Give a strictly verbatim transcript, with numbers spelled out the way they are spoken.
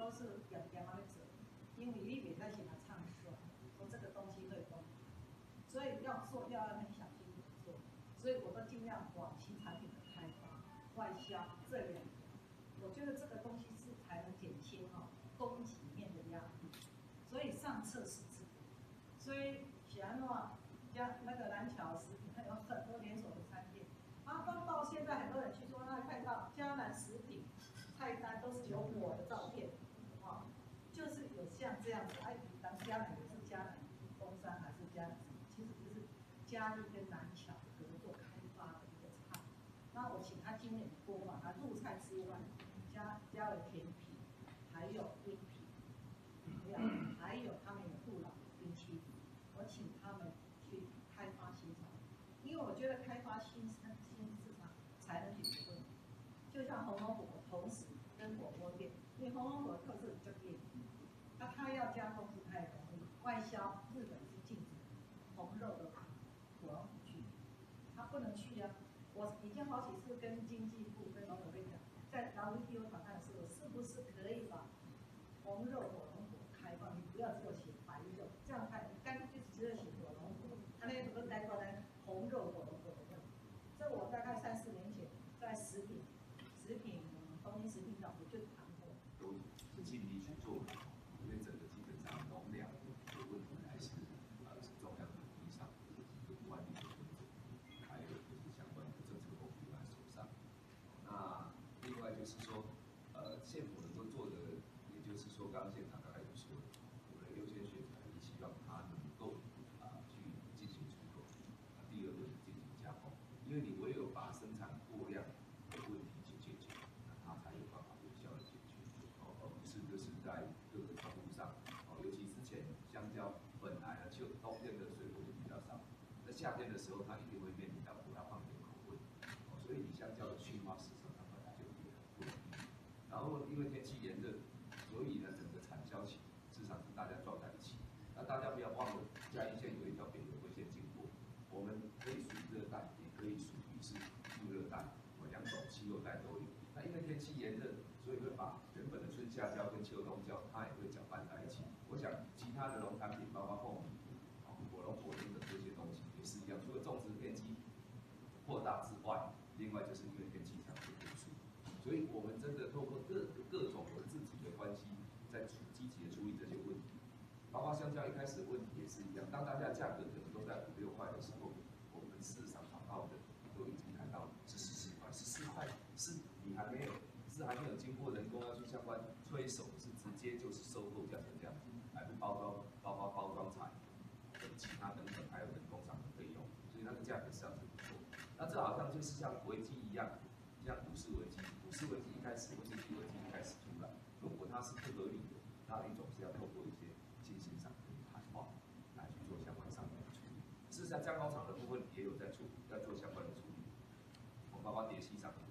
都是点点嘛在做，因为你袂使先来唱衰，说这个东西对不对？所以要做要很小心的做，所以我都尽量往新产品的开发、外销这两个，我觉得这个东西是才能减轻哈、哦、供给面的压力，所以上策是这个。所以喜安诺加那个南桥食品，它有很多连锁的餐店，啊，到到现在很多人去说，他看到嘉南食品菜单都是有我的照片，啊，就是有像这样子，哎，当嘉南也是嘉南东山还是嘉南什么，其实就是嘉义跟南桥合作开发的一个菜。那我请他今年多嘛，他入菜之外，加加了甜品，还有冰品，还有还有他们有杜老冰淇淋，我请他们去开发新场，因为我觉得开发新新市场才能解决问题。就像红龙火同时跟火锅店，因为红龙火特色就店，那他要加工不太容易，外销日本是禁止红肉的火龙火去，他不能去啊。我已经好几次跟经济部跟农委会讲，在 W T O 谈判的时候，是不是可以把红肉火龙果开放？你不要只有写白肉，这样看干脆就只有写火龙果，他那个都带过来红肉火龙果的样子。这我大概三四年前在食品食品东京食品长我就谈过， 都尽力去做，因为整个基本上农粮的问题还是呃是重要的意义上一个管理的工作，还有就是相关的政策工具在手上。那另外就是说，呃，县府能够做的，也就是说，刚刚县长刚才有说，我们的优先选择也希望它能够啊、呃、去进行出口，啊，第二个进行加工，因为你唯有把生产过量的问题去解决，那它才有办法有效的解决，哦，而不是就是在各个程度上，哦，尤其之前香蕉本来呢就冬天的水果就比较少，那夏天的时候它一定会面临到我要放点口味，哦，所以你香蕉的驯化市场它本来就有点不容易。然后因为天气炎热，所以呢整个产销期市场是大家撞在一起。那大家不要忘了，嘉义县有一条北回归线经过，我们可以属于热带，也可以属于是副热带，我两种气候带都有。那因为天气炎热，所以会把原本的春夏蕉跟秋冬蕉，它也会搅拌在一起。我想其他的农产品，包括凤梨、火龙果等等这些东西也是一样，除了种植面积扩大之外，另外就是因为天气上的因素。所以我们真的透过各各种的自己的关系，在积极的处理这些问题。包括香蕉一开始的问题也是一样，当大家价格可能都在五六块的时候，我们市场找到的都已经谈到是十四块，十四块是你还没有，是还没有经过人工要去相关催熟，是直接就是收购价成这样子，还不包装，包括包装材、其他等等，还有人工厂的费用，所以那个价格实际上是不错。那这好像就是像危机一样。像股市危机，股市危机一开始，或经济危机一开始出来，如果它是不合理的，那你总是要透过一些新兴商的谈话来去做相关上面的处理。事实上，加工厂的部分也有在处理，在做相关的处理。我包括蝶西上面